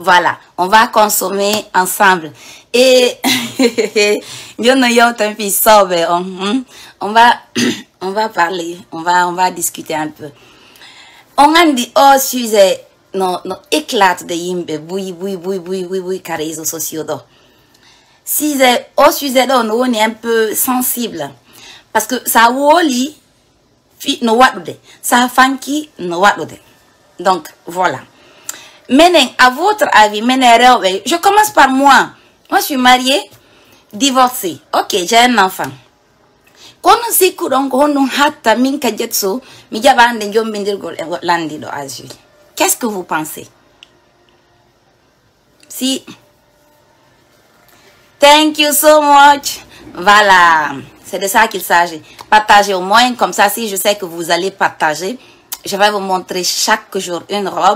Voilà, on va consommer ensemble. Et on va parler, on va discuter un peu. On a dit au sujet no éclate de yimbe oui car réseaux sociaux do. Si c'est au sujet do on est un peu sensible parce que ça woli fi no wadude, ça fanki no wadude. Donc voilà. Maintenant, à votre avis, je commence par moi. Moi, je suis mariée, divorcée. Ok, j'ai un enfant. Qu'est-ce que vous pensez? Si. Thank you so much. Voilà. C'est de ça qu'il s'agit. Partagez au moins. Comme ça, si je sais que vous allez partager, je vais vous montrer chaque jour une robe.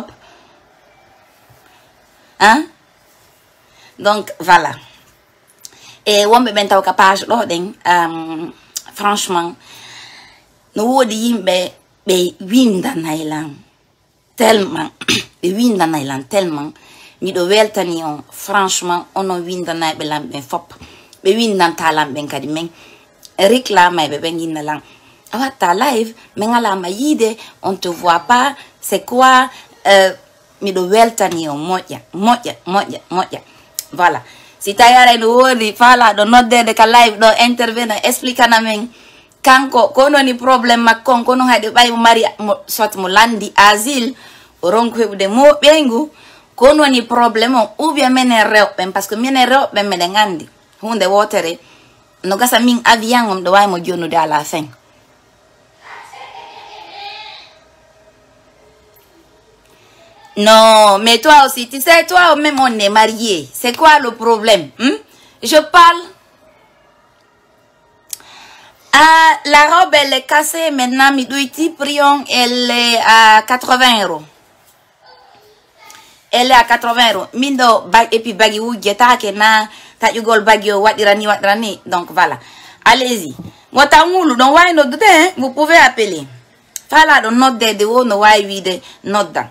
Hein? Donc voilà. Et on peut mettre au capage franchement nous be winda nailan tellement be winda nailan tellement mi do weltani on franchement on winda nay be lambe fop be winda talam ben kadi men réclame be ben lan awata live men ala mayide on te voit pas c'est quoi mi do weltani on moja. Voilà. Si tayare no wodi fala do nodde de ka live do intervene explica na men kanko kono ni problem makko kono hade bay mo mari soit mo landi asile o ronko hebude mo bengu kono ni problem ou bien menen rewbe parce que menen rewbe meden ngandi hunde wotere no gasa min avion do way mo jonude à la fin. Non, mais toi aussi, tu sais, toi même on est marié. C'est quoi le problème? Je parle. La robe, elle est cassée maintenant. Midouiti Prion, elle est à 80 €. Elle est à 80 €. Mindo, et puis bagi ou geta kena, ta yugol bagi wadirani. Donc voilà. Allez-y. Watamulu, don't why not de, vous pouvez appeler. Fala do not de no why we de not dan.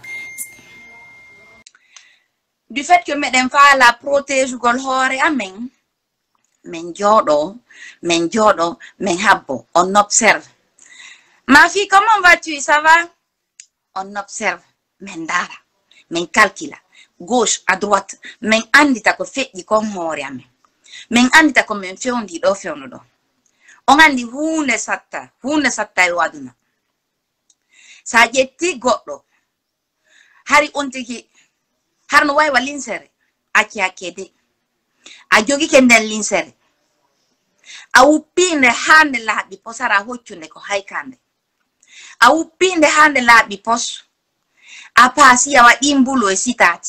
Du fait que mesdames fa la protège gol hore amen men jodo men habbo on observe. Ma fille, comment vas-tu? Ça va? On observe men dara men calcula gauche à droite men andita ko feji kon hore amen men andita ko men fewndi do fewno do on andi hunde satta e waduna sa jetti goddo hari on tigi har no way walinsere akede a jogi ke den linsere a upinde hande laabi posara hoccunde ko haykande a upinde hande laabi pos a pasi a wadi mbulo e sitati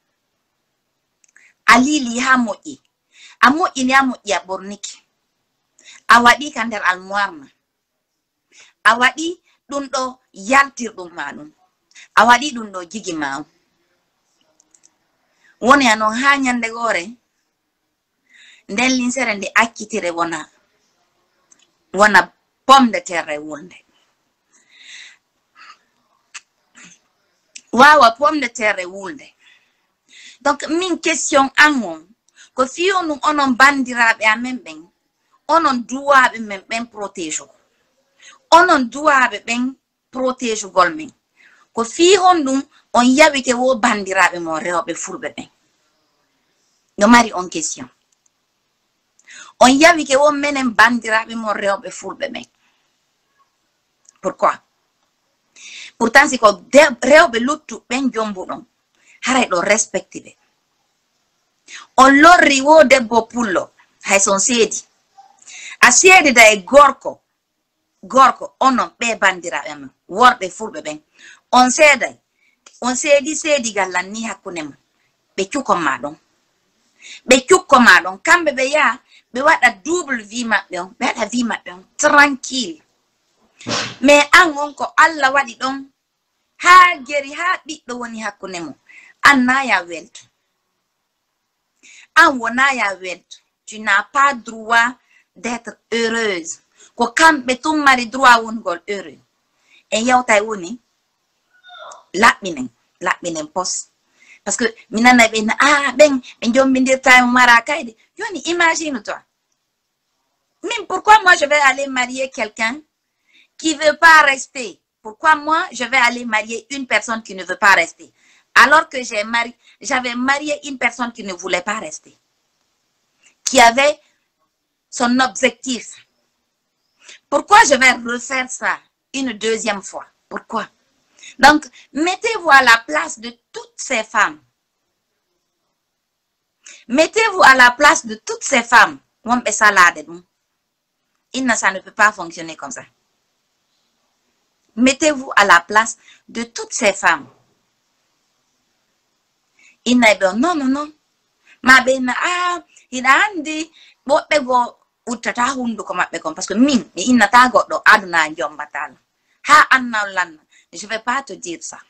a lili ha moƴƴi a moƴƴini a moƴƴi a borniki a wadi ka nder almoirna a wadi dum do yaltirdum ma dum a wadi dum do jigi ma woni anon ha nyande gore nden linsere nde akkitire wona pomme de terre wonde wawa pomme de terre wulde. Donc min question angon ko fiyo num onon bandiraɓe amen ɓen onon duwaɓe men ɓen protège onon duwaɓe ɓen protège gol men ko fi hon ɗum on yawike wo bandiraɓe mo rewɓe fulɓe ɓen no mari on question on yawike wo menen bandiraɓe mo rewɓe fulɓe ɓen pourquoi? Pourtant si ko rewɓe luttu ɓen jombuɗon haray ɗo respecte ɓe on lorri wo debbo pullo hay son seedi a seedida e gorko onon ɓe bandiraɓe men worɓe fulɓe ɓen on seeday on seedi gallanni hakkunde mum ɓe cukkon ma ɗon kamɓe ɓe yaa ɓe waɗa double vie maɓɓe on ɓe waɗa vie maɓɓe on tranquille mais an on ko Allah waɗi ɗon ha geri ha ɓiɗɗo woni hakkunde mum an naya welto an wonaya welto tu n'as pas droit d'être heureuse ko kamɓe tum mari droit wongol heureux en yawtay woni laɓɓinen pos parce que minana ben ben jombindir tay mara kayde yoni imagine toi. Même pourquoi moi je vais aller marier quelqu'un qui veut pas rester? Pourquoi moi je vais aller marier une personne qui ne veut pas rester? Alors que j'avais marié une personne qui ne voulait pas rester. Qui avait son objectif. Pourquoi je vais refaire ça une deuxième fois? Pourquoi? Donc, mettez-vous à la place de toutes ces femmes. Mettez-vous à la place de toutes ces femmes. Ça ne peut pas fonctionner comme ça. Mettez-vous à la place de toutes ces femmes. Non, non, non. Ma ben, il a dit, parce que min, il n'a pas aduna jombatal. Ha anna je vais pas te dire ça.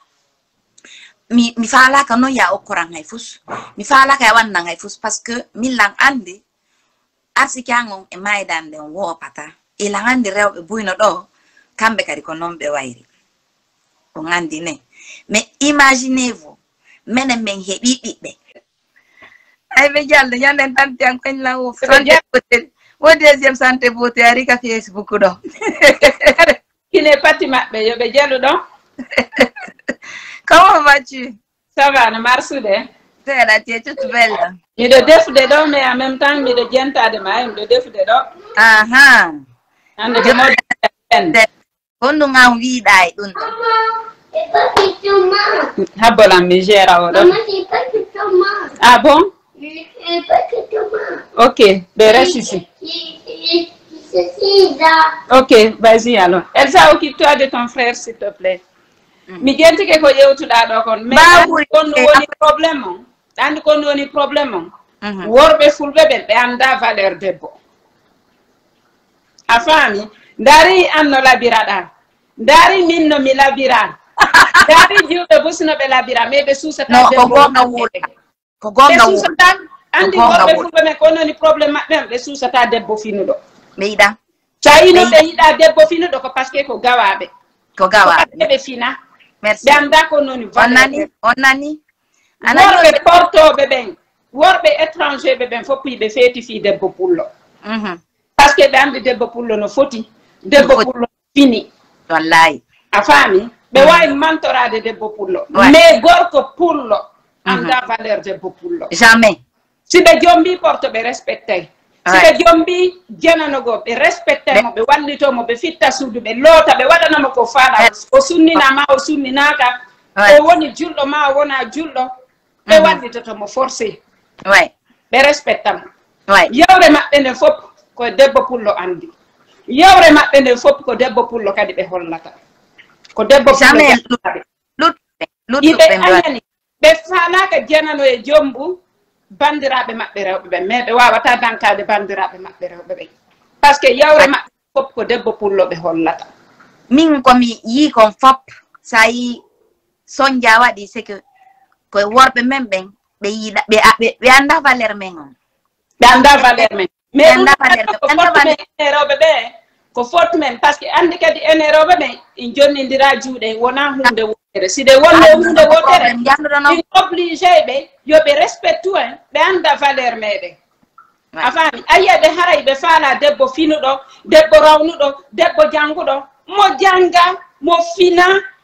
Mi fala ka no ya okorang hay fus. Mi fala ka wan nang hay fus parce que mi lang andi asikango e maidan den wo pata. E lang andi rewbe buyno do kambe kadi ko nombe wayri. O ngandi ne. Mais imaginez-vous, menen men hebi bibbe. Ay be jalle yanden tan tiang pen la o o deuxième santé beauté ari ka Facebook do. Qui n'est pas timide, mais je vais donc. Comment vas-tu? Ça va, ne marche pas. C'est la tête toute belle. Je le défie dedans, mais en même temps, je le gêne à demain, je le défie dedans. Ah ah. On le demande. On nous a envie d'aller. Ah bon, la mégère à Ah bon? Ok, ben reste ici. Ok, vas-y alors. Elsa, occupe-toi de ton frère, s'il te plaît. Miguel, tu sais que tu as dit, mais on a problème. On a problème. Worbe fulbe be anda valeur debbo. Afami, dari anno labirada. Dari minno mi labira. Dari jiube busno be labira, me be susa ta debbo. No, ko gonga wure. Ko gonga wure. Andi worbe fulbe me ko noni problème mabbe be susa ta debbo finudo. Meida. Chaino be yida debbo finudo ko parce que ko gawabe. Ko gawabe. Be fina. Merci. Be anda ko noni valeur. Onani. Worbe porto be ben. Worbe étranger be ben foppi be feti fi debbo pullo. Parce que be andi debbo pullo no foti. Debbo pullo fini. Wallahi. A fami be way mentorade debbo pullo. Mais gorko pullo anda valeur debbo pullo. Jamais. Si be jombi porto be respecté. Si be jombi jenanogo be respecté mo be wallito mo be fitta sudu be lota be wadana mo ko fala o sunnina ma o sunninaka o woni juldo ma wona juldo be wallito to mo forcé. Ouais. Be respecté mo. Ouais. Yawre mabbe ne fop ko debbo pullo andi. Yawre mabbe ne fop ko debbo pullo kadi be hollata. Ko debbo pullo. Lut be be falaka jenano e jombu bandiraɓe maɓɓe rewɓe ɓe mais ɓe wawata dankade bandiraɓe maɓɓe rewɓe ɓe par ce que yawre maɓɓe fop ko debbo pullo ɓe hollata. Min komi yi kon fop sa yi sonja waɗi c'est que koye worɓe men ɓen ɓe yiɗa ɓe anda valeur men on ɓe anda valeur men mais ɗum ko forte men ene rewɓe ɓe ko forte men par ce que andi kadi ene rewɓe ɓen in jonnidira juuɗe wona hunde wotere si de wonde hunde wotere in obligé ɓe yoɓe respectu en ɓe anda valeur meɗen a faami ayiya ɓe haray ɓe faala debbo finuɗo debbo rawnuɗo debbo jannguɗo mo jannga mo fina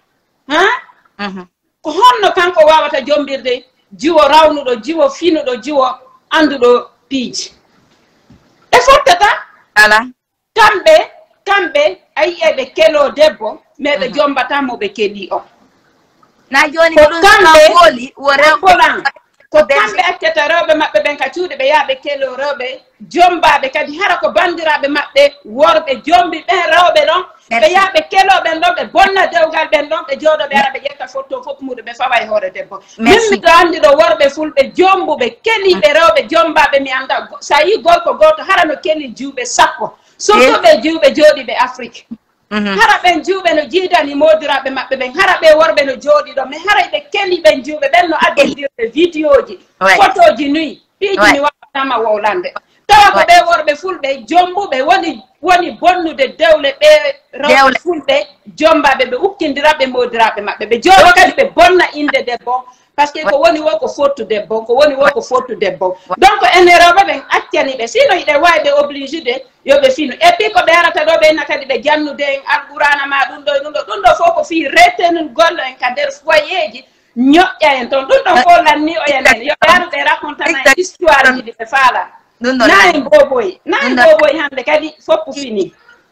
ko honno kanko wawata jombirde jiwo rawnuɗo jiwo finuɗo jiwo anduɗo piiji ɓe fottata ala kamɓe ayiya ɓe kelo debbo mais ɓe jombata mo ɓe keli o na joni ko kamɓe woran ko kamɓe accata rewɓe maɓɓe ɓen ka cuuɗe ɓe yaaɓe kelo rewɓe jombaɓe kadi hara ko bandiraɓe maɓɓe worɓe jombi ɓen rewɓe ɗon ɓe yaaɓe keloɓen ɗon ɓe bonna dewgal ɓen ɗon ɓe jooɗo ɓe ara ɓe ƴetta photo fof muɗum ɓe fawa e hoore debbo min miɗo andi ɗo worɓe fulɓe jombuɓe keliɓe rewɓe jombaɓe mi anda sa yi gorko goto hara no keli juuɓe sappo surtout ɓe juuɓe jooɗiɓe afrique hara ɓen juuɓe no jiidani modiraɓe maɓɓe ɓen hara ɓe worɓe no jooɗi ɗo mais hara ɓe keli ɓen juuɓe ɓen no addodirɓe vidéo ji photoji nuyi piiji mi wawatama wowlande tawa ko ɓe worɓe fulɓe jombuɓe woni bonnude dewle ɓe rewɓe fulɓe jombaɓe ɓe ukkindiraɓe modiraɓe maɓɓe ɓe jooɗo kadi ɓe bonna inde debbo parce que ko woni wo ko fottu debbo ko woni wo ko fottu debbo donc en rewɓe ɓen accani ɓe sino hiɗe wawi ɓe obligé de yoɓe finu et puis ko ɓe arata ɗo ɓe nakadi ɓe jannude en alqurana ma ɗum ɗo fof ko fi retenul gollo en ka nder foyer ji ñoƴƴa en toon ɗum ɗon fof lanni o enen yoɓe ara ɓe racontana histoire ji ɗi ɓe faala na en boboy hande kadi foppu fini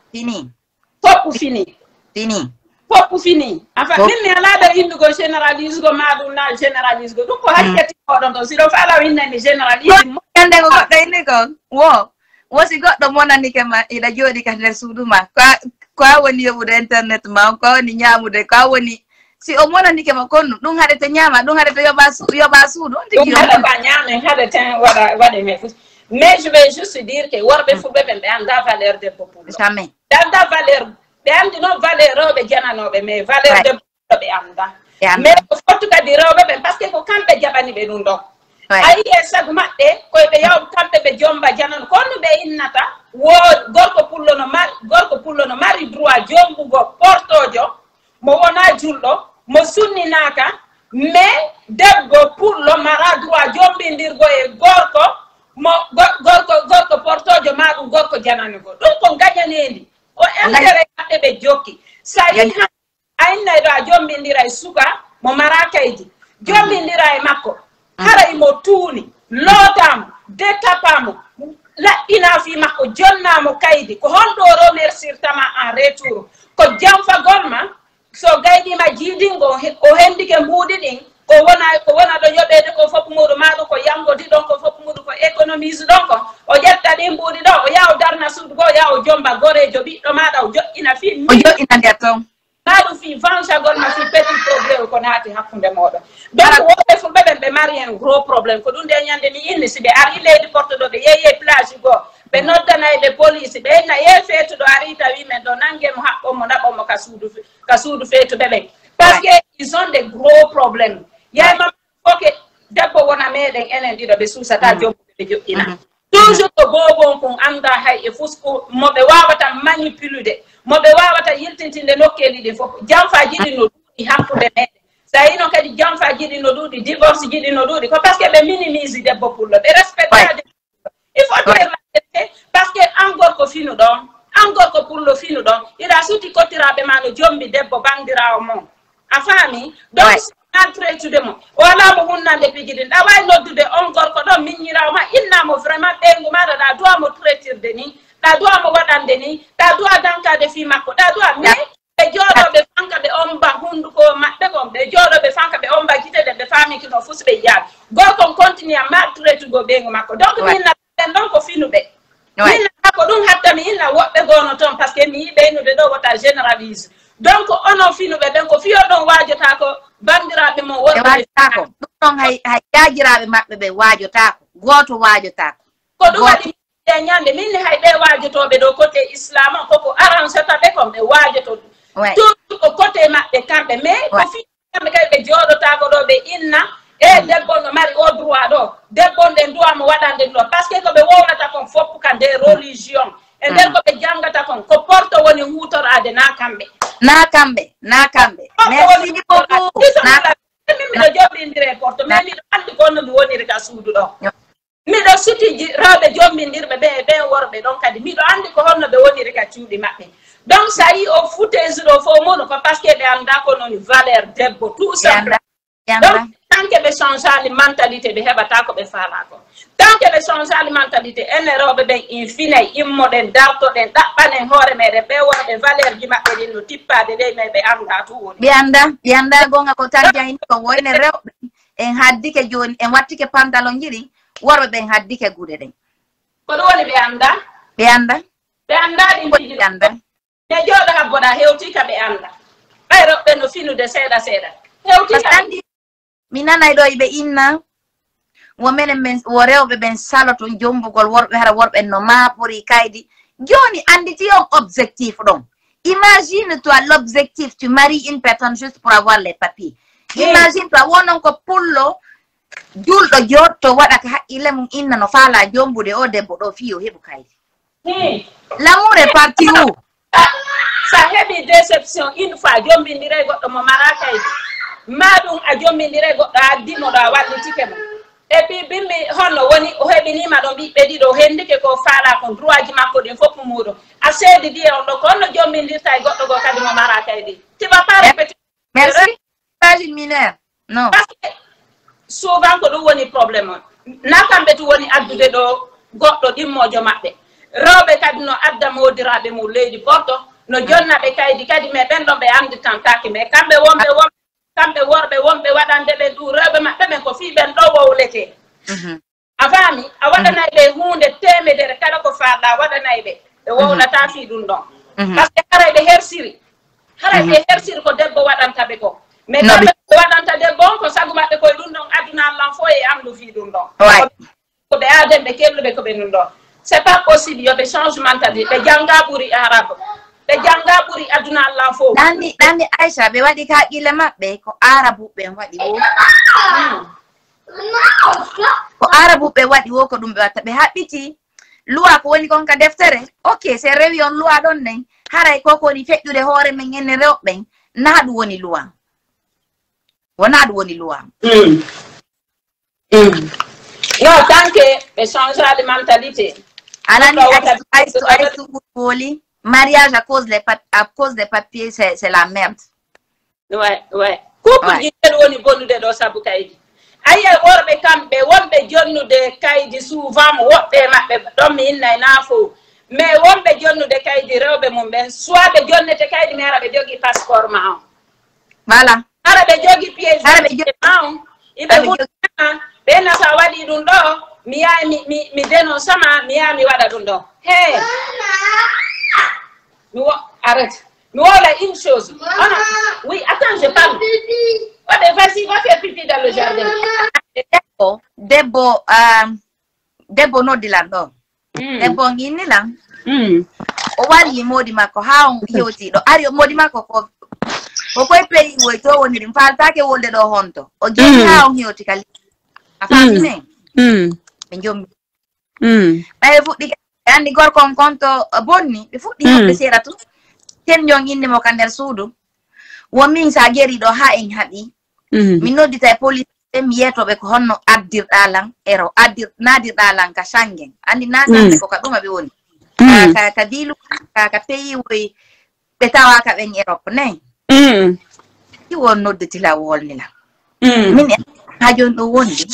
foppu fini foppu fini enfin min mi alaɗa innugo généralise go maɗum na généralise go ɗum ko hakkati oɗon ɗon siɗo faala o innani généralise yande ko goɗɗo inni kon wosi goɗɗo monanike ma iɗa jooɗi ka nder suudu ma ko a woni yoɓude internet ma ko woni ñamude ko woni si o monanike ma konno ɗum haɗete ñama ɗum haɗete yoɓa suudu on tigi haɗata ñamen haɗete waɗe me fof mais je vais juste dire que worɓe fulɓe ɓen ɓe anda valeur debbo pour jamais ɓe anda valeur ɓe andi noon valeur rewɓe jananoɓe mais valeur debbo ɓe anda mais ko fottu kadi rewɓe ɓen par ce que ko kamɓe jaɓani ɓe ɗum ɗon a yi e sagu maɓɓe koyeɓe yaw kamɓe ɓe jomba janano konno ɓe innata wo gorko pullo no mari droit jombugo portojo mo wona julɗo mo sunninaka mais debbo pullo mara droit jombindirgo e gorko gorko portojo ma ɗum gorko jananigo ɗum ko gañanendi o intérêt maɓɓe ɓe jokki sa yi a innay ɗo a jombindira e suka mo mara kaydi jombindira e makko hara imo tuuni lootamo détapamo laɓɓina fi makko jonnamo kaydi ko honɗo remercirtama en retour ko janfagol ma so gayɗima jiidingo o hendike mbuuɗi ɗin ko wona ɗo yoɓede ko fof muɗum maɗum ko yangodi ɗon ko fof muɗum ko économise ɗon ko o ƴetta ɗin mbuuɗi ɗo o yaha o darna suudu go o yaha o jomba gorejo ɓiɗɗo maɗa o joƴƴina fi o joƴƴina nder ton maɗum fi vengagol ma fi petit probléme ko naati hakkude moɗon donc woɓɓe fulɓe ɓen ɓe mari hen gros probléme ko ɗum nde ñande mi inni si ɓe ari leydi porte ɗo ɓe yeeye plage goo ɓe noddanayɓe police ɓe inna ye feetuɗo ari tawi men ɗo nanguemo haɓɓomo naɓomo ka suudu feetuɓe ɓen par ce que ils ont des gros problémes yayma foke debbo wona meɗen enen ɗiɗo ɓe suusata jommuɓe ɓe joƴƴina toujours ko bobon kon anda hay e fusku moɓe wawata manipulude moɓe wawata yiltintinde nokkeli ɗi fof janfaji ɗi no ɗuuɗi hakkude meɗen sa yi noon kadi janfaji ɗi no ɗuuɗi divorce ji ɗi no ɗuuɗi ko par ce que ɓe minimise debbo pullo ɓe respecta il faut dire la vérité par ce que an gorko finu ɗon an gorko pullo finu ɗon ira suti kottiraɓe ma no jombi debbo bandirawo mon a faami donc maltraitude mo o ala mo hunnande piji ɗin ɗa wawi noddude on gorko ɗon miññirawo ma innamo vraiment ɓeygu maɗa ɗa duwa mo traitirde ni ɗa duwa mo waɗande ni ɗa duwa dankade fi makko ɗa duwa mais ɓe jooɗoɓe fanka ɓe omba hunduko maɓɓe kon ɓe jooɗoɓe fanka ɓe omba gite ɗe ɓe famikino fusi ɓe yaal gorkon continue a maltraitugo ɓeygu makko donc minna ɓen ɗon ko finuɓe minna ko ɗum hatta mi inna woɓɓe gono toon par ce que mi yi ɓeynude ɗo wota généralise donc onon finuɓe ɓen ko fiyo ɗon wajota ko bandiraɓe mo wajotako ɗum ɗon hay jajiraɓe maɓɓe ɓe wajotako goto wajotako ko ɗum waɗi e ñande minni hay ɓe wajotoɓe ɗo côté islam on koko arrangeta ɓe kon ɓe wajoto toujours ko côté maɓɓe kamɓe mais ko fi kamɓe kadi ɓe jooɗotako ɗo ɓe inna e debbo no mari o droit ɗo debbo nden duwamo waɗande ɗo par ce que koɓe wowlata kon fopp ka nde religion e nder koɓe jangata kon ko porte woni hutorade na kamɓe merci beaucoup min miɗo joɓɓindiri e porte mais miɗo andi konno mi woniri ka suudu ɗo miɗo sutiji rewɓe jombindirɓe ɓe e ɓen worɓe ɗon kadi miɗo andi ko honno ɓe woniri ka cuuɗi maɓɓe donc sa yi o foutaise ɗo fo muɗum ko par ce que ɓe anda ko noon valeur debbo tout simplement donc tant que ɓe changeali mentalité ɓe heɓata ko ɓe faala ko tant que ɓe changeali mentalité ene rewɓe ɓen in finay immoɗen dartoɗen ɗaɓɓanen hoore meɗen ɓe worɓe valeur ji maɓɓe ɗin no tippade ley men ɓe anda to woni ɓe anda gonga ko tan jahini ko woyne rewɓe en haddike joni en wattike pantalon jiɗi worɓe ɓen haddike guuɗe ɗen ko ɗum woni ɓe anda ɗin tiji anda ne jooɗo habboɗa hewtika ɓe anda ɓay rewɓe no finude seeɗa seeɗa hewtika mi nanay ɗo ɓe inna wo rewɓe ɓen saloto jombugol worɓe hara worɓe no maɓori kaydi joni anditi on objectif ɗon imagine toi l'objectif tu maries une personne juste pour avoir les papiers imagine toi wonon ko pullo julɗo jotto waɗa ka haqqille mum inna no faala jombude o debbo ɗo fiyo heɓu kaydi l'amour est parti où sa heɓi déception une fois jombindire goɗɗo mo mara kaydi madum a jommindire goɗɗo addinoɗo a wallitike mo et puis bimmi honno woni o heɓinima ɗo ɓiɓɓe ɗiɗo hendike ko faala kon droit ji makko ɗin fof muɗum a seedi di on ɗo ko honno jommindirta e goɗɗo go kadi mo mara kaydi tu vas pas répéter merci page mineur non parce que souvent ko ɗum woni probléme on na kamɓe tu woni addude ɗo goɗɗo ɗimmojo maɓɓe rewɓe kadi no adda modiraɓe mum leydi porto no jonnaɓe kaydi kadi mais ɓen ɗon ɓe anditantaki mais kamɓe worɓe wonɓe waɗande ɓe ɗum rewɓe maɓɓe ɓen ko fi ɓen ɗo wowlete a faami a waɗanay ɓe hunde temedere kala ko farɗa waɗanay ɓe ɓe wowlata fi ɗum ɗon par ce que haray ɓe hersiri ko debbo waɗantaɓe ko mais kamɓe ɓe waɗanta debbo on ko sagu maɓɓe koye ɗum ɗon aduna allan fo e amdu fi ɗum ɗon ko ɓe aaden ɓe kelluɓe koɓe ɗum ɗon c'est pas possible yoɓe changement tadi ɓe jangga ɓuuri arabe ɓe jangga ɓuuri aduna allah fof ɗanni Aisha ɓe waɗi ka haqqille maɓɓe ko arabuɓe waɗi wo ko arabuɓe waɗi wo ko ɗum ɓe watta ɓe haɓɓiti luwa ko woni kon ka deftere ok se rewi on luwa ɗon nden haray koko woni feƴƴude hoore men enne rewɓen na ɗum woni luwa wona ɗum woni luwa non tant que ɓe changera de mentalité anani aysu woli mariage à cause des papiers c'est la merde ouais couple ji ɗen woni bonnude ɗo sabu kaydi ayi worɓe kamɓe wonɓe jonnude kaydi souvent woɓɓe maɓɓe ɗon mi innay na fof mais wonɓe jonnude kaydi rewɓe mum ɓen soit ɓe jonnete kaydi mi ara ɓe jogui passeport ma on voilà ara ɓe jogui piège ma on iɓe huɗa ɓena sa waɗi ɗum ɗo mi yahi mi dénonce sama mi yaha mi waɗa ɗum ɗo he arrête mi wola une chose oui attends je parle vas-y va faire pipi dans le jardin debbo noddilan ɗo debbo ginnilan o wari modi makko ha on hewti ɗo ari modi makko ko koye pays woy to woni ɗum faltake wolde ɗo honto o joni ha on hewti kali a famine ɓe jombi ɓaye fuɗɗi andi gorkon konto bonni ɓe fuɗɗi hoɓɓe seeɗa tu ten jon inde mo ka nder suudu womin sa geri ɗo ha en haɓi min noddita e police ɓe mi yetoɓe ko honno addirɗalan ero nadirɗalan ka sangen andi na sange ko ka ɗuma ɓe woni ka dilu ka pays woy ɓe tawaka ɓen Europe nayi i won nodditila wolnila min ha joni ɗo wondi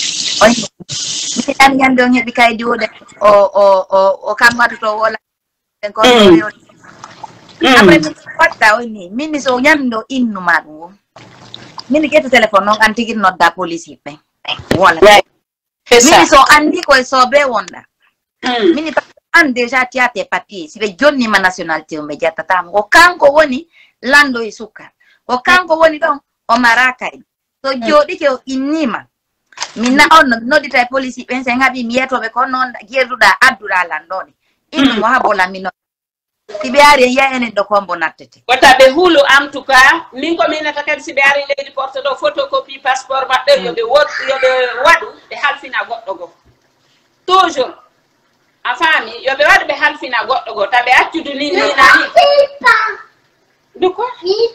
min yande on heɓi kaydi woɗe o kam waɗoto wola ko après min watta oni min so ñamdo innu ma ɗum wo min ƴetta téléphone noon an tigui nodda police yiɓɓe wala min so andi koye sobe wonɗa min an déjà tiyate papier si ɓe jonnima nationalité o ɓe jettatamo ko kanko woni lando e sukkar ko kanko woni ɗon o mara kaydi so joɗike o innima min na on noddita e police yiɓɓen sen haɓi mi yetoɓe ko noon gerduɗa adduɗa lanɗoɗe innu mo ha bola min si ɓe ari yiya enen ɗo kombo nattete wata ɓe huulu en tout cas min ko minata kadi si ɓe ari leydi porte ɗo photocopie passeport maɓɓe yoɓe waɗu ɓe halfina goɗɗo go toujours a faami yoɓe waɗu ɓe halfina goɗɗo go taɓe accudu ni nani de quoi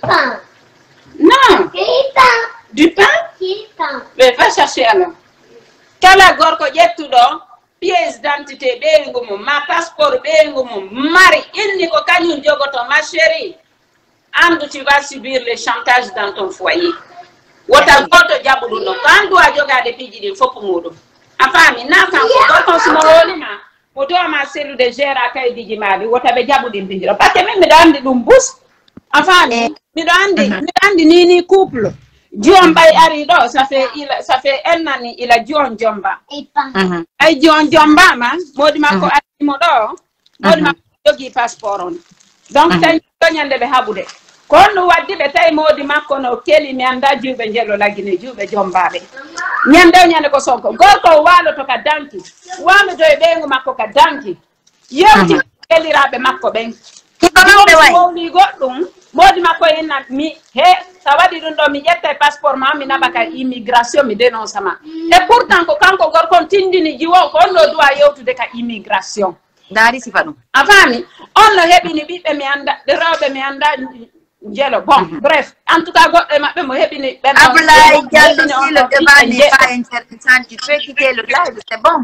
non du pain ɓe va chercher alors kala gorko ƴettuɗo pièce d'identité ɓeygu mum ma passeport ɓeygu mum mari inni ko kañum jogoto ma chérie andu tu vas subir le chantage dans ton foyer wota goto jaɓu ɗum ɗo ko andu a jogade piiji ɗin fopp muɗum a faami na kanko gorkon simo wolima mo dowma sellude géré kaydiji maɗi wota ɓe jaɓu ɗin piiji ɗo par ce que min miɗo andi ɗum bus a faami miɗo andi nini couple Dion bay ari do ça fait un an ila Dion jomba ay Dion jomba ma modi makko ari mo do modi makko jogi passeport on donc tay nyande be habude kono waddi be tay modi makko no keli mi anda jube jello lagine jube jombabe nyande ko sonko gorko walo to ka danki walo do e bengo makko ka danki yewti kelirabe makko ben ko ni goddum modi makko enna mi he sawadi ɗum ɗo mi ƴetta passeport ma mi naɓaka immigration mi dénonce ma et pourtant ko kanko gorkon tindini jiwo ko on ɗo duwa yewtude ka immigration daari sifa ɗum a faami on no heɓini ɓiɓɓe mi anda rewɓe mi anda jelo bon bref en tout cas goddo mabbe mo hebini ben Ablaye Diallo si le débat n'est pas intéressant tu peux quitter le live c'est bon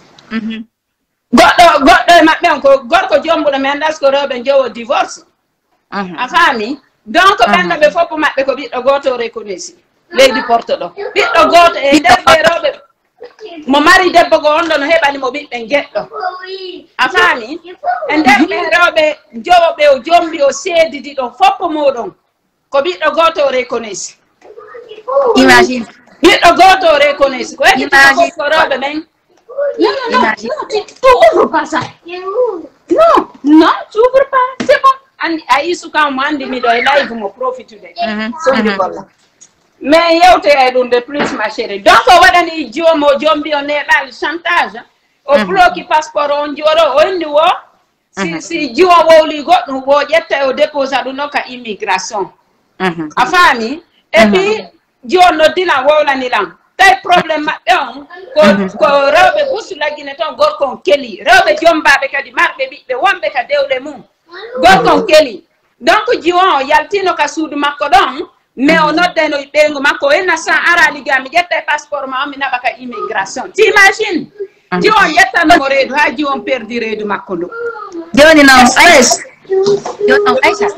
goddo mabbe on ko gorko jombudo men dasko robe jowo divorce a fami donc ben be foppo mabbe ko biddo goto reconnaissance leydi porto do biddo goto e debbe robe mo mari debbo go on do no hebani mo bibbe geddo a fami e debbe robe jowobe o jombi o seedidi do foppo modon ko biddo goto reconnaissance imagine biddo goto reconnaissance ko e ko robe men non, tu ouvres pas ça. Non, tu ouvres pas. C'est bon. Ayi suka mo andi mi do live mo profitude. So ndi bolla. Mais yewte ay dun de plus ma chérie. Donc o wadani jomo jombi on e dal chantage. O bloki passeport on joro o indi wo. Si jiwo wowli goddo wo jetta o déposa du noka immigration. A fami et puis jiwo no dina wowlani lam. Tay problème mabbe on ko rewbe busula gine ton gorkon keli rewbe jombabe kadi marbe bibbe wonbe ka dewle mum gorkon keli donc jiwon yaltino ka suudu makko don mais on noddeno bengo makko en sa ara ligami jetta passeport ma mi nabaka immigration ti imagine jiwon yetta no reedu ha jiwon perdi reedu makko do joni non stress joni aisha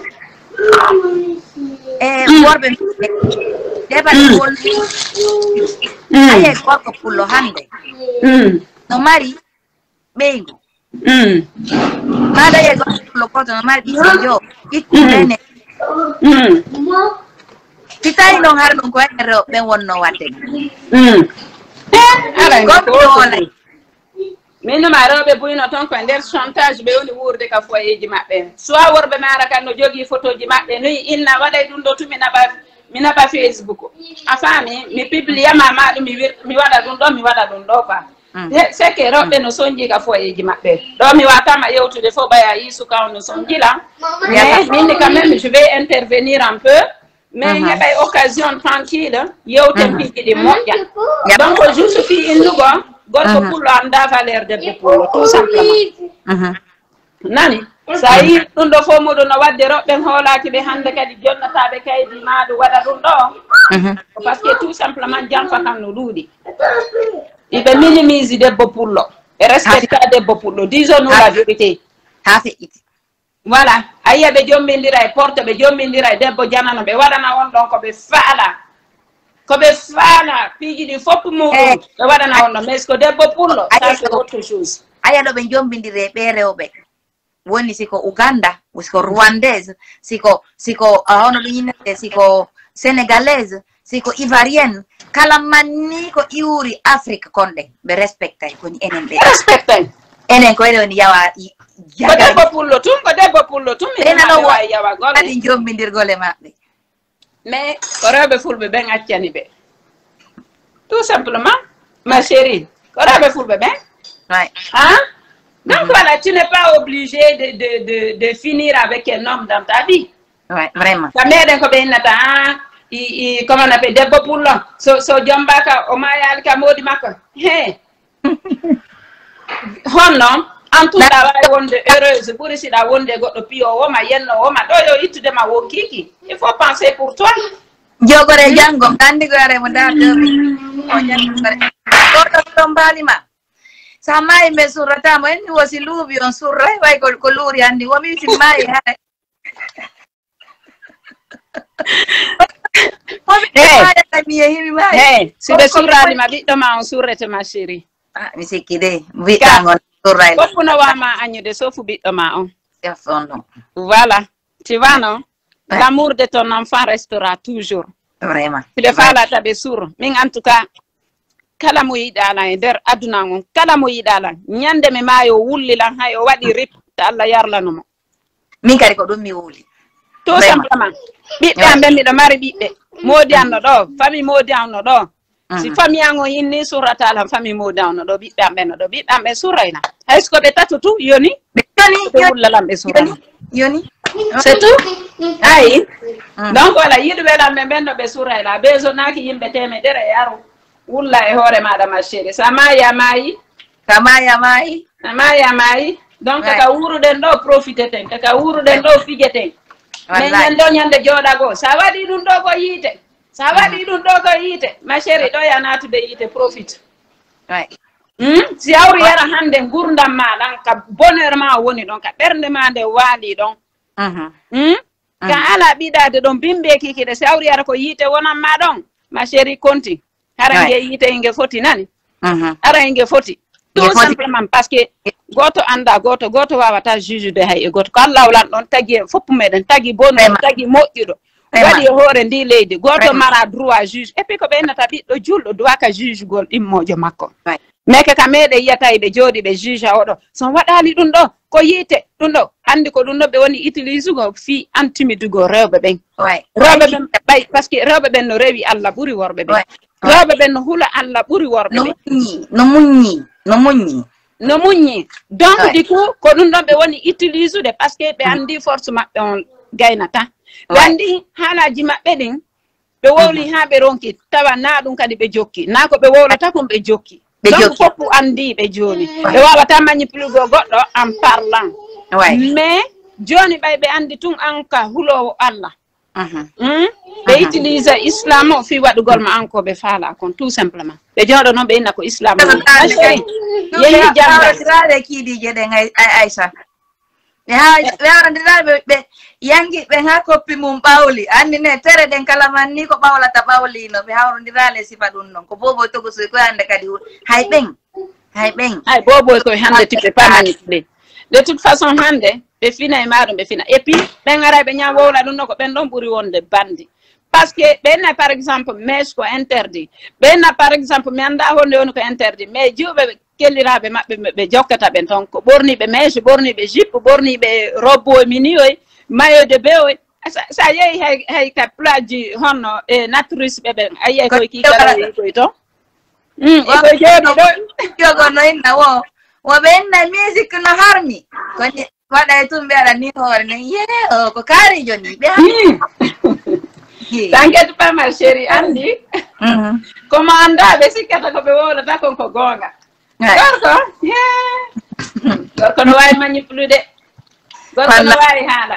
worbe deba wol aye gorko pullo hande no mari beygo mada ye gorko pullo koto no mari jo ikkunene titay non har dum ko ero be wonno wadde ara gorko wala min no marobe buyno ton ko nder chantage be woni wurde ka foyeji mabbe soit worbe mara kan no jogi photoji mabbe no inna waday dum do tumi naba Facebook a fami mi publia mama dum mi wada dum do mi wada dum do pa c'est que robe no sonji ka foyeji mabbe do mi wata ma yewtude fo baya yisu ka no sonji la mais min quand même je vais intervenir un peu mais il y a occasion tranquille yewte piki di moja donc juste fi indugo gorko pullo anda valeur debbo pullo tout simplement nani sa yi ɗum ɗo fof muɗum no wadde roɓɓen hoolaki ɓe hande kadi jonnataɓe kaydi maɗu waɗa ɗum ɗo par ce que tout simplement janfa kan no ɗuuɗi iɓe minimise debbo pullo e respecta debbo pullo disons nous la vérité ha feƴƴiti voilà a yiya ɓe jommindira e porte ɓe jommindira e debbo janano ɓe waɗana on ɗon koɓe faala piiji ɗi fopp muɗum ɓe waɗana on ɗon mais ko debbo pullo ça c'est autre chose aya ɗo ɓe jombindire ɓe rewɓe woni siko Uganda siko rwandaise siko hono ɗum yinnete siko sénégalaise siko ivoirienne kala manni ko iwri Afrique konɗe ɓe respectay koni enen ɓe respectay enen ko ene woni yawa ko debbo pullo tum enano yawa kadi jombindirgole maɓɓe mais ko rewɓe fulɓe ɓen accani ɓe tout simplement ma chérie ko rewɓe fulɓe ɓen hein donc voilà tu n'es pas obligé de finir avec un homme dans ta vie vraiment ka meɗen ko ɓe innata comment on appelle debbo pullo so jombaka o mayali ka modi makko he honno en tout ɗa wawi wonde heureuse ɓuuri siɗa wonde goɗɗo piyo woma yenno woma ɗo yo ittudema wonkiki il faut penser pour toi jogore janggo andigore mo darɗomi o jangore goɗɗo ɗo mbalima sa mayi mbe surratamo enni wosi luuɓi on surray way ko luuri andi womi wisi mayi hay mi yehimi mayi siɓe surranima ɓiɗɗo ma on surrete ma chérie mi sikki de mbiɗɗangon surray foppu no wama añude sauf ɓiɗɗo ma on non voilà tu vois non l'amour de ton enfant restera toujours vraiment siɓe falata ɓe sur min en tout cas kala mo yiɗala e nder aduna on kala mo yiɗala ñande mi maayo wullilan hay o waɗi rip to Allah yarlanomo min kadi ko ɗum mi wuli tout simplement ɓiɓɓe am ɓe miɗo mari ɓiɓɓe modi anno ɗo famille modi anno ɗo si famille an o hinni surratalan famille modi anno ɗo ɓiɓɓe am ɓenno ɗo ɓiɓɓe am ɓe surrayna hayso ko ɓe tato tu yoni ɓe wullalan ɓe surrana yoni c'est tout ayi donc voilà yiɗuɓe lam ɓe ɓenno ɓe surrayla besonaki yimɓe temedere e yaro wulla e hoore maɗa ma chérie sa maayi a maayi donc kaka wuruɗen ɗo profiteten kaka wuruɗen ɗo fijeten mais ñande o ñande jooɗago sa waɗi ɗum ɗo ko yiite sa waɗi ɗum ɗo ko yiite ma chérie ɗo ya natude yiite profite si awri yara hande gurdam ma ɗan ka bonheur ma woni ɗon ka ɓernde ma nde waali ɗon ka ala ɓiɗade ɗon bimɓe kikiɗe si awri yara ko yiite wonan ma ɗon ma chérie conti hara nge yiite inge foti nani ara inge foti tout simplement par ce que goto anda goto wawata juge hay e goto ko Allah wulan ɗon tagui e foppu meɗen tagui bonheur tagui moƴƴuɗo waɗi e hoore ndi leydi goto mara droit juge et puis ko ɓeynata ɓiɗɗo julɗo duwa ka jugegol ɗimmojo makko mais que ka meɗe yiyata ɓe jooɗi ɓe juge oɗo son waɗali ɗum ɗo ko yiite ɗum ɗo handi ko ɗum ɗo ɓe woni utilise go fi antimidugo rewɓe ɓen rewɓe ɓen ɓay par ce que rewɓe ɓen no rewi Allah ɓuuri worɓe ɓen rewɓe ɓen no hula Allah ɓuuri worɓe ɓen no muññi donc du coup ko ɗum ɗon ɓe woni utilise ude par ce que ɓe andi force maɓɓe on gaynata ɓe andi haalaji maɓɓe ɗin ɓe wowli ha ɓe ronki tawa na ɗum kadi ɓe jokki na ko ɓe wowlata kon ɓe jokki donc foppu andi ɓe joni ɓe wawata manipulugo goɗɗo en parlant mais joni ɓay ɓe andi tun an ka hulowo Allah ɓe utilise islam o fi waɗugol ma an ko ɓe faala kon tout simplement ɓe jooɗo noon ɓe inna ko islam yehi jamɗe kiiɗije ɗen Aissa ɓe hawrandiraɓe ɓe yangi ɓe ha koppi mum ɓawli andi ne tere ɗen kala man ni ko ɓawlata ɓawlino ɓe hawrodirale sifa ɗum noon ko boboy togo soy koye hande kadi hay ɓen hay boboy koye hande tiɓe pamanitude de toute façon hande ɓe fina e maɗum ɓe fina et puis ɓen ara ɓe ñam wowla ɗum ɗo ko ɓen ɗon ɓuuri wonde bandi parce que ɓenna par exemple mèche ko interdit ɓenna par exemple mi anda honde woni ko interdit mais juuɓe kelliraɓe maɓɓe ɓe jokkata ɓen ton ko ɓorniɓe mèche ɓorniɓe juppe ɓorniɓe robe o mini oy maillot de bain oy sa yeehi hay ka plaji honno e naturiste ɓe ɓen a yiyay koye kikalayi koye ton koye jooɗi ɗo jogono inna woɓe inna musique no harmi koni waɗa e tum ɓeaɗa ni hoore nen ye o ko kaarijo ni ɓe t'inquiète pas ma chérie andi komo anda ɓe sikkata ko ɓe wowlata kon ko goonga gorko no wawi manipulude gorko no wawi haala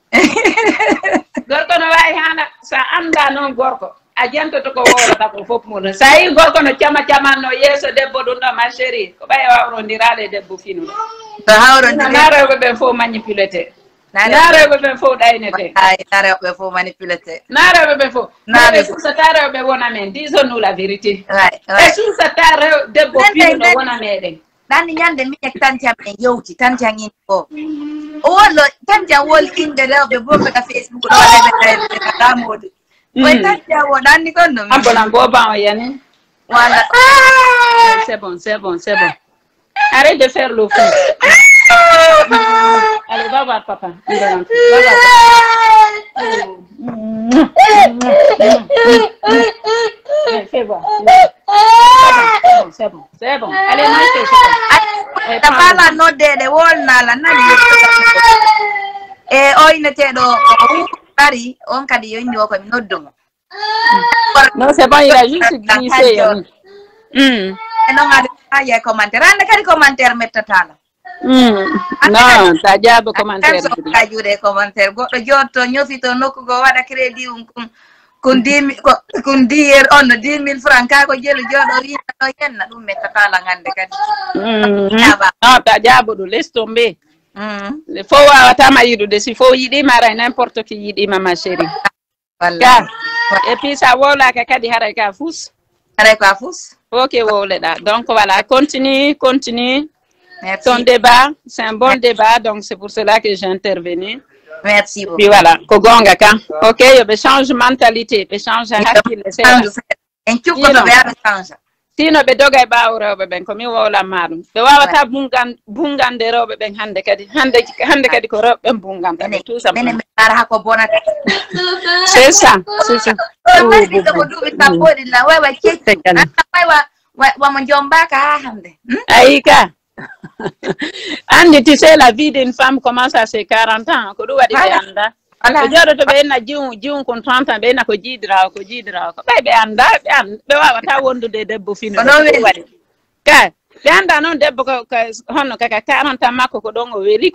gorko no wawi haala sa anda noon gorko a jantoto ko wowlata ko fof muɗum sa yi gorko no camanno yeeso debbo ɗum ɗo ma chérie ko ɓay wawrodirade debbo finu na rewɓe ɓen fof manipulete na rewɓe ɓen fof ɗaynete na rewɓe fof manipulete na rewɓe ɓen fof ɓe susata rewɓe wona men disons nous la vérité ɓe susata debbo pinuɗo wona meɗen ɗanni ñande min tanti am en yewti tanti an inde o wonno tanti an wol inde rewɓe boɓe ka Facebook ɗo waɗaɓe ɗamode koye tanti an wo ɗanni kon no abolan boban o yani voilà c'est bon arrête de faire le fou. Allez, va voir papa. Va voir. Fais voir. C'est bon. Allez, mange. Tapala noddede wolnala nani e o inneteɗo ari on kadi yonni o komi noddumo. Non, c'est bon, il a juste glissé. Non, aye commentaire ande kadi commentaire mettatala non sa jaabo commentaire ka juuɗe commentaire goɗɗo jotto ñofito nokkugo waɗa crédit kon 10 on no 10 000 francs ka ko jelu jooɗo wiina ɗo yenna ɗum mettatala hande kadi non ta jaabo ɗo laisse tomber fo wawatama yiɗude si fo yiɗima aray n'importe qui yiɗima ma chérie ka et puis sa wowlaka kadi haray ka fus ok, voilà. Donc voilà, continue. Merci. Ton débat, c'est un bon débat, donc c'est pour cela que j'ai intervenu. Merci beaucoup. Puis voilà, Kogonga, ok, il change mentalité, il change sino ɓe dogay ɓaawo rewɓe ɓen komin wowlanma ɗum ɓe wawata bungande rewɓe ɓen hande kadi ko rewɓe ɓen bunganta ɓe tout simplement ko bonata c'est ça ko duuɓi sappoɗi la waywa kecci wamo jombaka ha hande ayi ka andi tu sais la vie d'une femme commence à ses 40 ans ko ɗum waɗi ɓe anda ko jooɗoto ɓe enna jiwum kon 30 ans ɓe enna ko jiidirawo ko ɓay ɓe anda ɓe wawata wondude debbo fino waɗi ka ɓe anda noon debbo honno kaka 40 ans makko ko ɗon o weeli quoi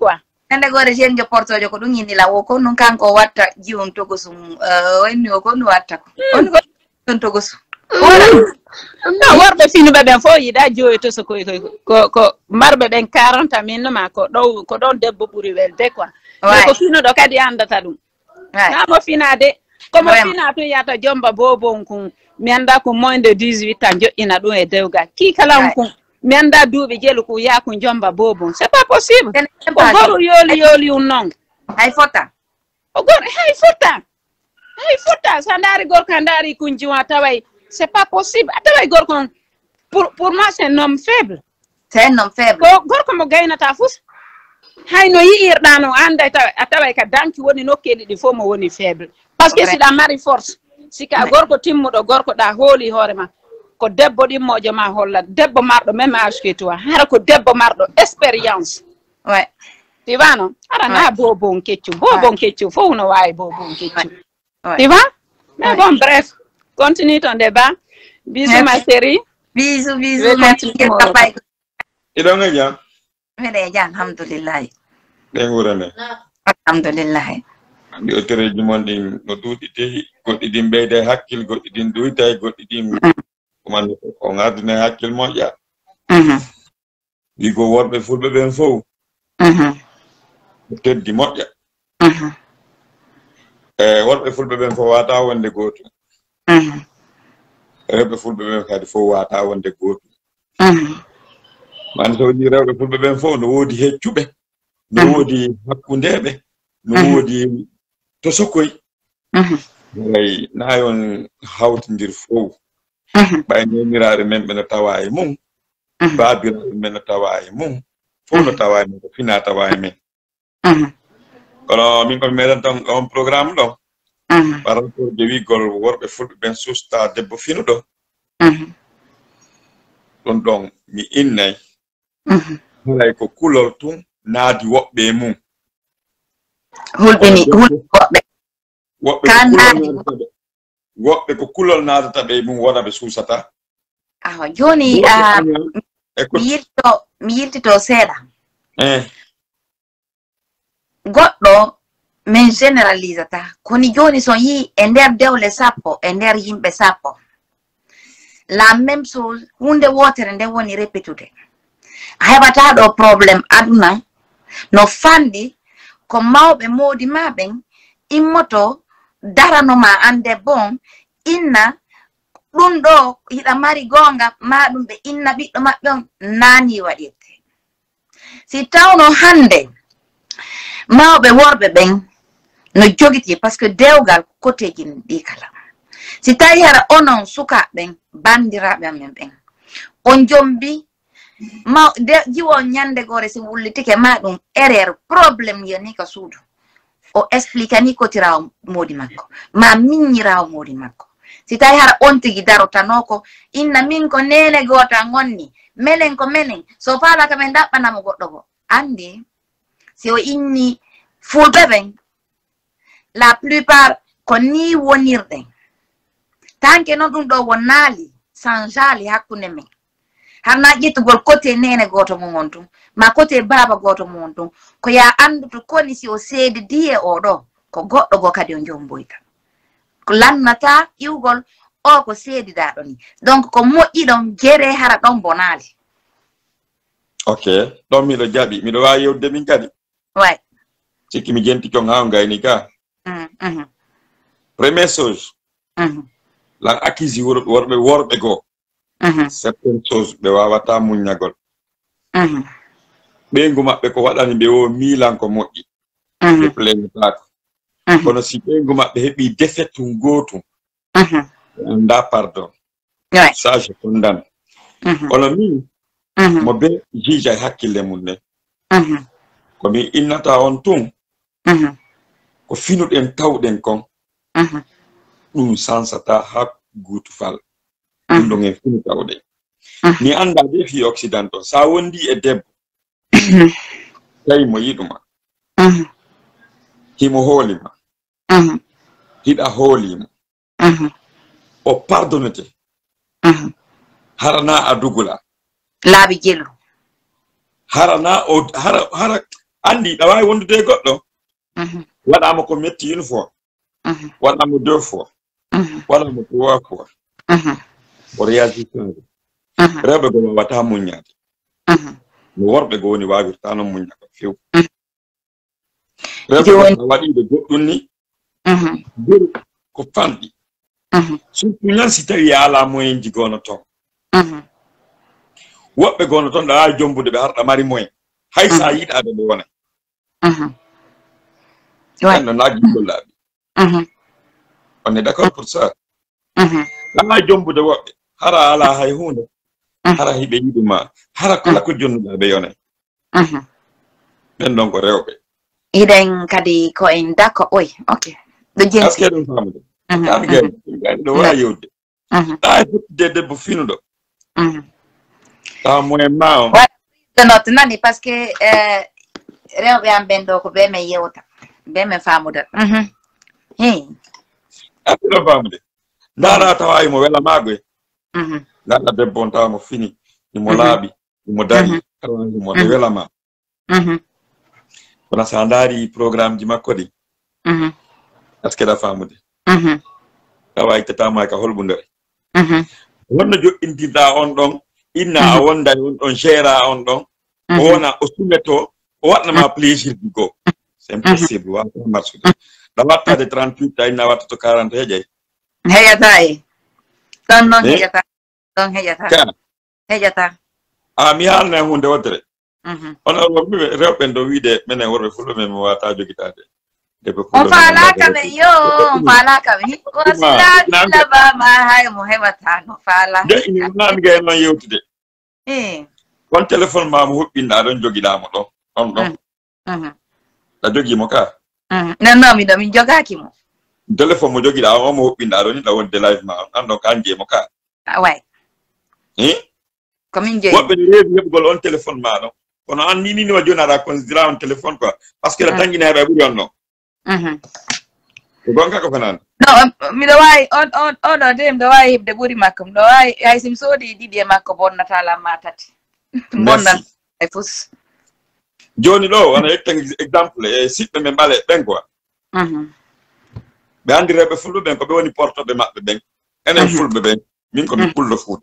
ande gore jen jo portojo ko dum yini la wo ko non kanko watta jiwon togosum wonni o ko no watta ko on ko don togosum no worbe finuɓe ɓen fof yiɗa joyi to so ko marɓe ɓen 40 min ma ko ɗon debbo ɓuri welde quoi ko finuɗo kadi andata ɗum namo finade komo fina to yata jomba bobon kun mi anda ko moins de 18 ans joƴƴina ɗum e dewgal kikalam kun mi anda duuɓi jelu ko yakun jomba bobon c'est pas possible ko goru yoli non hay fota o gor hay fota sa ndari gorko a ndari kun jiwa taway c'est pas possible ataway gorko pour moi c'est un homme faible ko gorko mo gaynata fus hay no yi'irɗa no anda ataway ka danki woni nokkeɗi ɗi fof mo woni faible par ce que siɗa mari force sika gorko timmuɗo gorko ɗa hooli hoore ma ko debbo ɗimmojo ma holla debbo marɗo même âge que toi hara ko debbo marɗo expérience tu vois non hara na bobon keccu fof no wawi bobon keccu tu vois mais bon bref continue ton débat bisous ma chérie bisous merci iɗon e jam miɗe jam alhamdulillah ɗen wurane alhamdulillah andi o tereji mon ɗin no duuɗi tehi goɗɗi ɗin ɓeyde hakkil goɗɗi ɗin duytay goɗɗi ɗin koman o gardine hakkil moƴƴa wigo worɓe fulɓe ɓen fof teddi moƴƴa worɓe fulɓe ɓen fof wata wonde gotum rewɓe fulɓe ɓen kadi fof wata wonde gotum mande so woni rewɓe fulɓe ɓen fof no woodi heccuɓe no woodi hakkundeɓe no woodi to sokoy ay nayon hawtindir fof ɓay nemiraɓe men ɓe no tawa e mum babiraɓe men no tawa e mum fof no tawa e men ko fina tawa e men kono min komi meɗen tan on programme ɗo par rapport de wigol worɓe fulɓe ɓen susta debbo finuɗo ɗum ɗon mi innay halay ko kulol tun naadi woɓɓe e mum woɓɓe ko kulol naadata ɓe mum wona ɓe suusata joni mi yiltito seeɗa goɗɗo min généralisata koni joni son yi e nder dewle sappo e nder yimɓe sappo la même chose hunde wotere nde woni répétude a heɓata ɗo probléme aduna no fandi ko mawɓe moodi ma ɓen immoto daranoma ande bon inna ɗum ɗo hiɗa mari gonga ma ɗum ɓe inna ɓiɗɗo maɓɓe on nani waɗirte si tawno hande mawɓe worɓe ɓen no jogiti par ce que dewgal koteji ɗi kala si tawi hara onon sukaɓen bandiraɓe amen ɓen on jombi jiwon ñande gore si wullitike ma ɗum erreur probléme yoni ka suudu o explique ni kotirawo modi makko ma miññirawo modi makko si tawi hara on tigi darotanoko inna min ko nene gota gonni menen ko menen so falaka men daɓɓanamo goɗɗo bo andi si o inni fulɓe ɓen la plupart ko ni wonirɗen tanke noon ɗum ɗo won naali sanjali hakkunde men harna ƴettugol côté nene goto mum on tun ma côté baba goto mum on tun ko ya anduto koni si o seedi diye oɗo ko goɗɗo go kadi o jomboyta ko lannata iwgol o ko seedidaɗo ni donc ko moƴƴi ɗon jere hara ɗon bonali ok ɗon miɗo jaɓi miɗo wawi yewde min kadi way sikki mi jenti kon ha o gayni ka première chose lan accuse worɓe goo certaine chose ɓe wawata muññagol ɓeygu maɓɓe ko waɗani ɓe o milan ko moƴƴi ɓe pleñatako kono si ɓeygu maɓɓe heeɓi défaite gotum anda pardon ça je condamne kono min mo be juge e hakkille mum ne komi innata on tun ko finuɗen tawɗen kon ɗum sansata ha guutu fal ɗum ɗon en fini tawɗe mi anda be fi occident o sa wondi e debbo tawi mo yiɗuma himo hoolima hiɗa hoolimo o pardonnete harana a dugula laabi jelu harana o hara andi da way wondude goddo wadama ko metti une fois wadama deux fois wadama trois fois o réagissant rebe go wata munyade no worbe go woni wawirta non munyaka few rebe wadi de goddun ni ko fandi surtout ñan si tawi ala moyen ji gono ton wobbe gono ton da jombude be harda mari moyen hay sa yida be wona non naji gollabi on est d'accord pour ça la jombude wobbe hara ala hay hunde hara hibe yiduma hara kala ko jonnuda be yone ben donc rewbe iden kadi ko en d'accord oy okay do jensi askedum famude do wayude de debbo finudo ta moyen ma not nani parce que rewbe am bendo ko be me yewta be me famuda askedum famude ndara taway mo wela magwe ngalla debbo on tawa mo fini mo laabi mo dari mo de wela ma kono sa ndari programme ji makko di askeda famude tawa itatama ka holbunde wonna jo indida on don inna wonda on gera on don wona o sumeto o wadna ma plaisir go c'est impossible wa marche da watta de 38 ay na watta to 40 hejay heyata e don non heyata don heyata mi halna hunde wodre on worbe rewbe do wiide menen worbe fulbe men wata jogitade on falaka me yo falaka me ko sila la ba ma hay mo hebata no fala de ina nam ge no yewtude kon telephone ma mo hubbinda don jogida mo do on don da jogi mo ka non mi do mi jogaki mo telephone mo jogida o mo hubbinda don da wonde live ma ando kanje mo ka way comme nje wobbe reebi hebgol on telephone ma do kono an ni ni wajona ra considérer on telephone quoi parce que la tangina ba buri onno gonka ko fanan no mi do way on do dem do way hebde buri makko do way ay sim sodi didi makko bonnata la matati bonnan ay fus joni do wana exemple sitbe me bale ben quoi be andi rebe fulbe ben ko be woni porto be mabbe ben enen fulbe ben min ko mi pullo fuut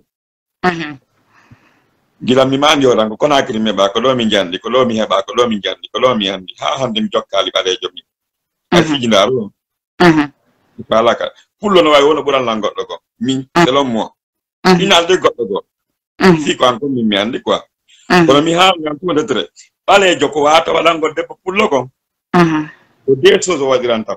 gila mi mandi o rango kona kiri me ba ko do mi jandi ko do mi heba ko do mi jandi ko do mi andi ha hande mi jokkali balejo mi ay fiji ndaro balaka pullo no way wona buran la goddo go min selon moi final de goddo go fi ko anko mi andi quoi ko mi ha ngam ko de tre balejo ko wata wadan go debbo pullo ko o de chose wadiranta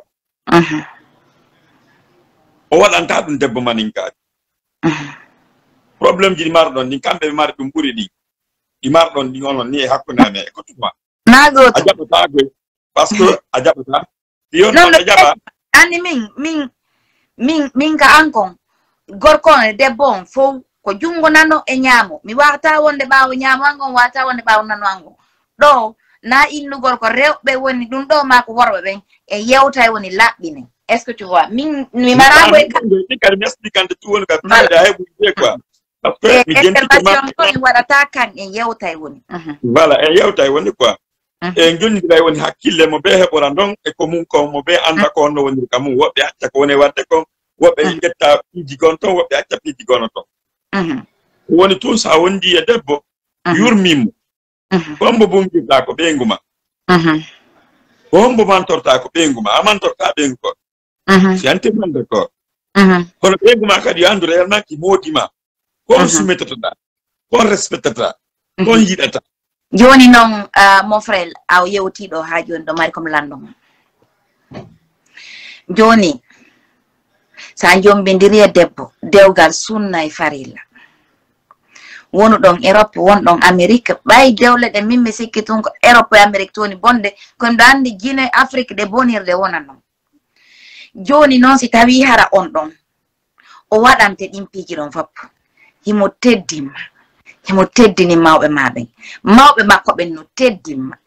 o wadanta dum debbo maninka problème ji mardon ni kambe marbe mburi di di mardon di non ni hakuna me ko tuma nago ajabata go parce que ajabata yo no ajaba ani min ka ankon gorko e debbo fo ko jungo nano e nyamo mi wata wonde baawo nyamo angon wata wonde baawo nano angon do na innu gorko rewbe woni dum do mako worbe ben e yewta woni labbine est ce que tu vois mi marango e kan mi expliquante tu woni ka da hay bu quoi après mi intervention ko wadata kan e yewta woni voilà e yewta woni quoi e jonndiray woni hakkille mo be hebora don e ko mun ko mo be anda ko no woni kam wobbe acca ko woni wadde ko wobbe ngetta piji gon ton wobbe acca piji gon ton woni tun sa wondi e debbo yurmimo bombo bungi da ko be nguma bombo mantorta ko be nguma amantorta be ngko si ante man de ko kono be nguma kadi andu réellement ki modima ko sumetata da ko respectata ko yidata joni non mon frère aw yewtido ha joni do mari comme landon joni sa jombindiri e debbo dewgal sunna e farilla wonu don Europe won don Amerique bay dewle de mimmi sikki tun ko Europe e Amerique toni bonde ko andi Guinée Afrique de bonirde wonan non joni non si tawi hara on don o wadante dimpiji don fop himo teddini mawbe mabe mawbe makko ben no teddini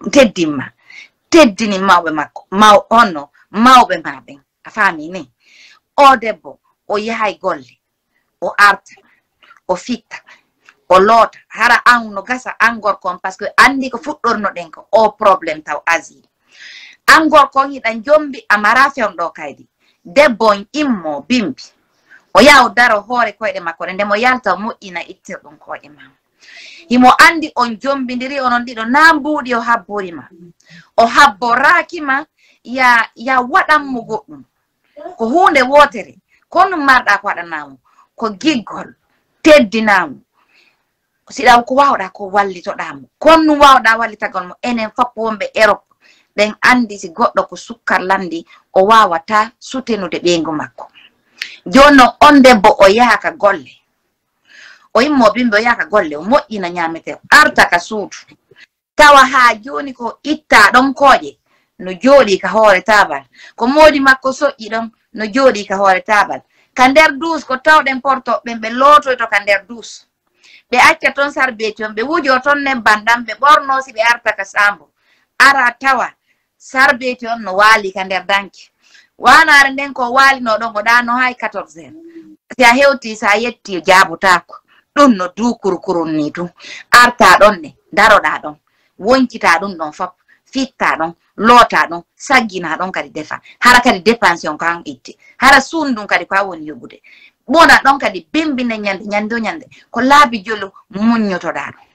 mawbe makko maw onno mawbe mabe afami ni o debbo o yahay golle o arta o fitta o loota hara an no gasa an gorkon par ce que andi ko fuɗɗorno ɗen ko o probléme taw asile an gorkon hiɗan jombi amara fewɗo kaydi debbo immo bimbi o yaw daro hoore koyɗe makko ɗe ndemo yalta moƴƴina ittirɗum koƴe ma himo andi on jombidiri onon ɗiɗo na mbuuɗi o habborima o habborakima ya waɗanmo goɗɗum ko hunde wotere kono marɗa ko waɗanamo ko giggol teddinamo siɗa ko wawɗa ko wallitoɗamo kono wawɗa wallitagol mo enen fof wonɓe Europe ɗen andi si goɗɗo ko sukkar landi o wawata sutenude ɓeygu makko jonno on debbo o yahaka golle o immo bimbe o yahaka golle o moƴƴina ñamete arta ka suudu tawa ha joni ko itta ɗon kooƴe no jooɗi ka hoore tabal ko moodi makko soƴƴi ɗon no jooɗi ka hoore tabal ka nder duus ko tawɗen porto ɓen ɓe lootoyto ka nder duus ɓe acca toon sarbeti on ɓe wujo toon nebban ɗam ɓe ɓornosi ɓe arta ka sambo ara tawa sarbeti on no waali ka nder danki wanare nden ko waalino ɗon o ɗano hay 14 heures si a hewti sa yetti jaabotako ɗum no dukurkurun ni tun arta ɗon ne daroɗa ɗon woncita ɗum ɗon fop fitta ɗon loota ɗon saggina ɗon kadi defa hara kadi dépension ko an itti hara sundum kadi ko a woni yoɓude ɓona ɗon kadi bimbine ñande o ñande ko laabi jolo muññotoɗa ɗum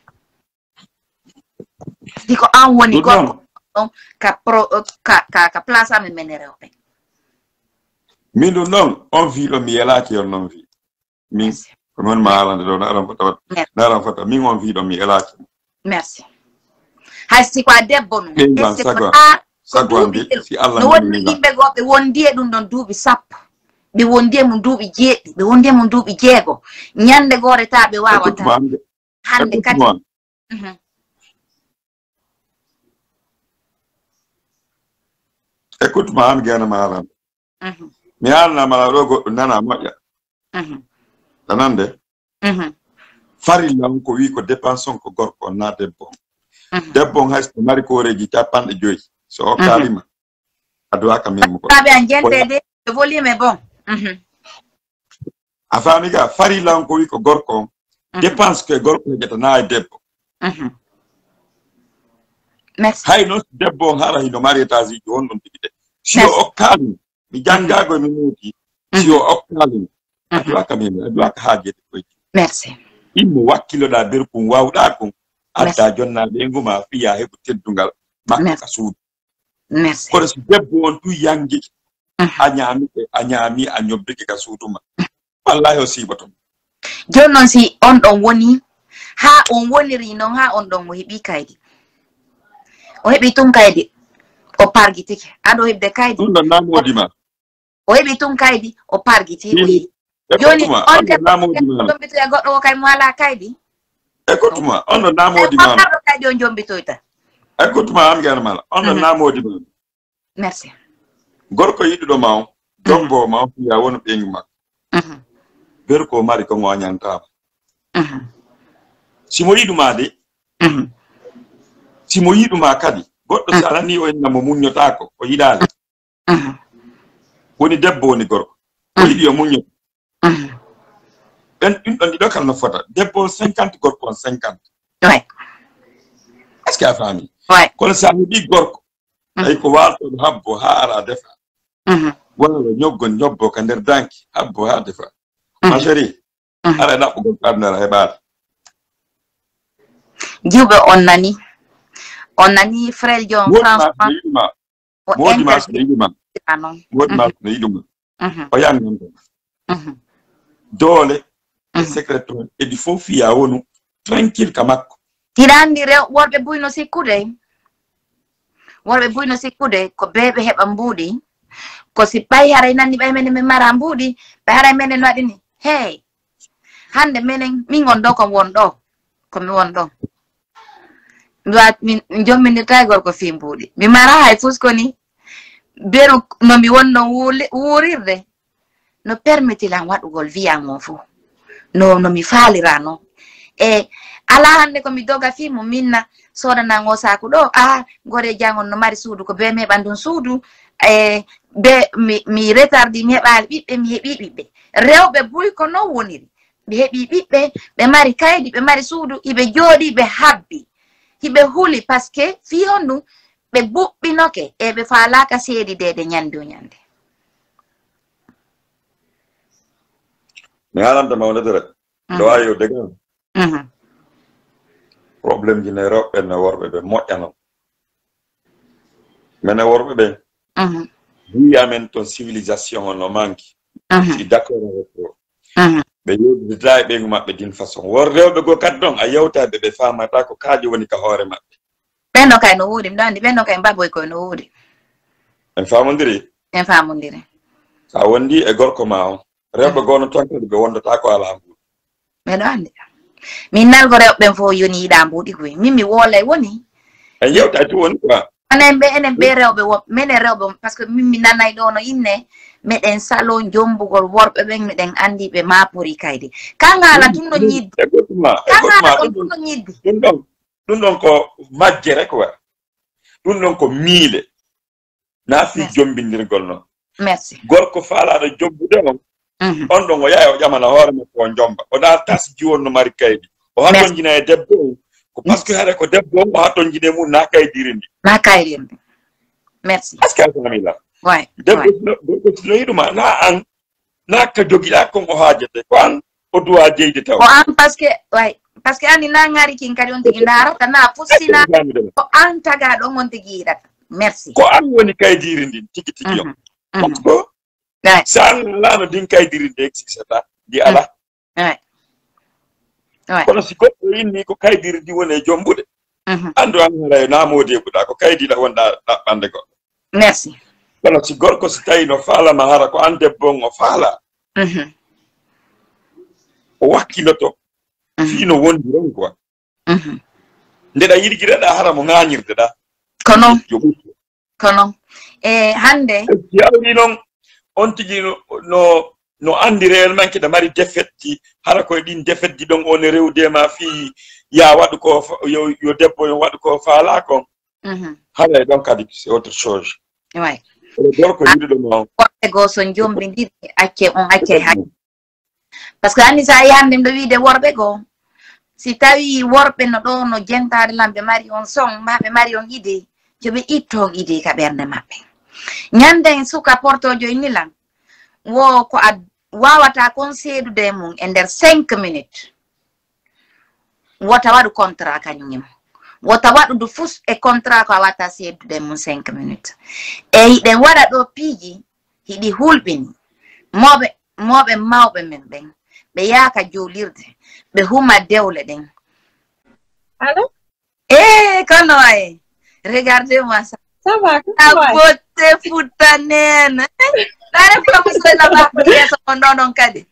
siko an woni gorko ɗon ka place amen mene rewɓe min ɗum noon on wiiɗo mi yelaki on noon wi min ko min ma alande ɗo naran fota min on wiiɗo mi yelaki merci hay siko a debbo num no wonni yimɓe goɓe wondi e ɗum ɗon duuɓi 10 ɓe wondi e mum duuɓi 7 ɓe wondi e mum duuɓi 6 ñande gore ta ɓe wawata hande kadi écoute ma an guena ma alande mi alnama ɗo goɗɗo nana moƴƴa anande farillan ko wi ko dépense on ko gorko on na debbo debbo on hayso mari koreji 50 so o kalima aduwaka mimo ko taɓe an jentede volume bon a faami ga farillan ko wi ko gorko on dépense ko gorko hejata na e debbo hay noon debbo on haala hino mari étage ji won ɗon tigi de si o okkalima mi janngago mi muuti si o okkalima aduwaka mimo aduwaka haajede koyji merci immo wakkiloɗa nder kum wawɗa kum adda jonna ɓeygu ma fiya heɓu teddungal makko ka suudu kono so debbo on tu yangi a ñaami a ñobbike ka suudu ma wallahi o siiboto joni noon si on ɗon woni ha on woniri noon ha on ɗon o heɓi kaydi o heɓi tun kaydi o pargitike aɗo heɓde kaydi ɗum ɗon namodima o heɓi tun kaydi o pargiti o yi joni on jombitoya goɗɗo o kay mo ala kaydi écoute moi on ɗon namodima arɗo kaydi on jombitoyta écoute moi an guena mala on ɗon namodima merci gorko yiɗuɗo ma on jombo ma on fiya woni ɓeygu makko ber ko mari ko mo ñantama simo yiɗuma de simo yiɗuma kadi goɗɗo so anani o innamo muññotako o yiɗali woni debbo woni gorko o yiɗi o muññoto ɗen ɗum ɗon ɗiɗo kala no fota debbo 50 gorko on 50 est ce que a faami kono sa heɓi gorko tawi ko waltoɗo habbo ha ara defa walla ñobbo ka nder danki habbo ha defa ma chéri ara ɗaɓɓugol ɓarnara heɓade jiwɓe on nani frère John franchement modi ma so yiɗuma o yanganto doole e secret toon edi fof fiya wonu tranquille ka makko hiɗa andi worɓe buyno sikkude ko beɓe heɓa mbuuɗi ko si ɓay haray nanni ɓay menen min mara mbuuɗi ɓay haray menen no waɗini hey hande menen min on ɗo komi won ɗo mi jomminirta gorko fi mbuuɗi mi mara hay fusko ni beno nomi wonno wuurirde no permettilan waɗugol wiyan on fuu no mi faalirano e ala hande komi doga fimu minna sodanan o saku ɗo gore jangon no mari suudu ko be mi heɓan ɗum suudu be mi retardi mi heɓali ɓiɓɓe mi heɓi ɓiɓɓe rewɓe buy ko non woniri ɓe heɓi ɓiɓɓe ɓe mari kaydi ɓe mari suudu hiɓe jooɗi ɓe habbi hiɓe huli par ce que fi honɗum ɓe buɓɓinoke e ɓe faalaka seedi dede ñande o ñande. mi haalanta mawnedere ɗo wawi yo degan probléme ji ne rewɓe ne worɓe ɓe moƴƴano mene worɓe ɓe wiyamen ton civilisation o no manque si d' accord avec o ɓe yewdidata e ɓeygu maɓɓe din façon wor rewɓe goo kadi ɗon a yewtade ɓe famata ko kaaji woni ka hoore maɓɓe ɓenno kay no wuuɗi mɗo andi ɓenno kay mbaboy koye no wuuɗi en famodiri sa wondi e gorko ma on rewɓe goono tonkede ɓe wondata ko ala mbuuɗi meɗo andi min nalgo rewɓe fof yoni yiɗa mbuuɗi koye min mi woolay woni en yewta tu woni quoi enen ɓe rewɓe minen rewɓe par ce que min mi nanay ɗo no inne meɗen salo jombugol worɓe ɓen miɗen andi ɓe mapori kaydi kangala ɗum ɗo ñiddi kangala ɗon ɗum ɗo ñiddi ɗum ɗon ko majje rek wa ɗum ɗon ko miile na fi jombindirgol noon merci gorko faalaɗo jobbude on on ɗon o yaha o ƴamana hoore makko o jomba o ɗa tas jiwon no mari kaydi o hattonjina e debbo on ko par ce que haɗa ko debbo on o hattonjine mum na kaydiri ndi na kayri ndi merci est ce que alhamdulillah debbo sino yiɗuma na an na ka jogiɗa kon o haajete ko an o duwa jeyde taw ko an par ce que andi na ngari kin kadi on tigi ndarata na fussina ko an tagaɗo on tigi yiɗata merci ko an woni kaydiri ndin tigi tigi on par ce que sa an alano din kaydiri ndi existata ndi ala kono si goɗɗo inni ko kaydiri ndi woni e jombude andu an hara na modeɓuɗa ko kaydiɗa wonɗa ɗaɓɓande goɗɗo merci kono si gorko si tawi no faalama hara ko an debbo on o faala o wakkinoto fiino wondi ron quoi ndeɗa yirguireɗa hara mo ŋañirdeɗa kono e hande si awri noon on tigi no andi réel manque ɗa mari defetti hara koye ɗin defetji ɗon one rewdema fi ya waɗu ko yo debbo yo waɗu ko faala kon hara e ɗon kadi c'est autre chose gorko yiɗiɗoma worɓe goo so jombidiri acce on acce hakke par ce que anni sa yi hande mɗo wiide worɓe goo si tawi worɓe no ɗo no jentade lamɓe mari on son maɓe mari on idée joɓe itton idée ka ɓernde maɓɓe ñanden suka portojo e nilan wo ko a wawata kon seedude mum e nder 5 minutes wota waɗu contrat kañum wota waɗudu fus e contrat ko a watta seedude mum 5 minutes e hiɗen waɗa ɗo piiji hiɗi hulɓini moɓe mawɓe men ɓen ɓe yaaka joolirde ɓe huma dewle ɗen allo kono ay regardez moi ça va botte futtanene ɗare professeur bakko yeeso on ɗo ɗon kadi